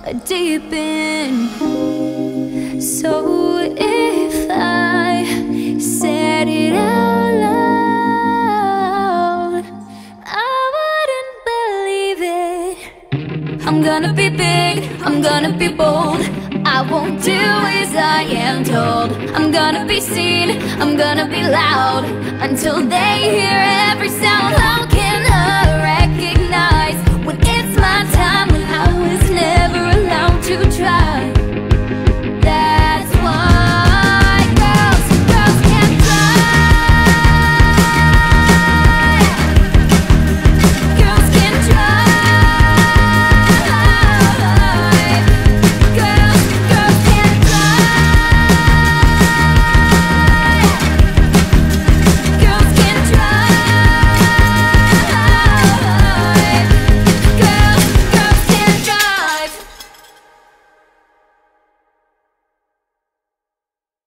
deep in. So if I said it out loud, I wouldn't believe it. I'm gonna be big, I'm gonna be bold, I won't do as I am told. I'm gonna be seen, I'm gonna be loud, until they hear every sound.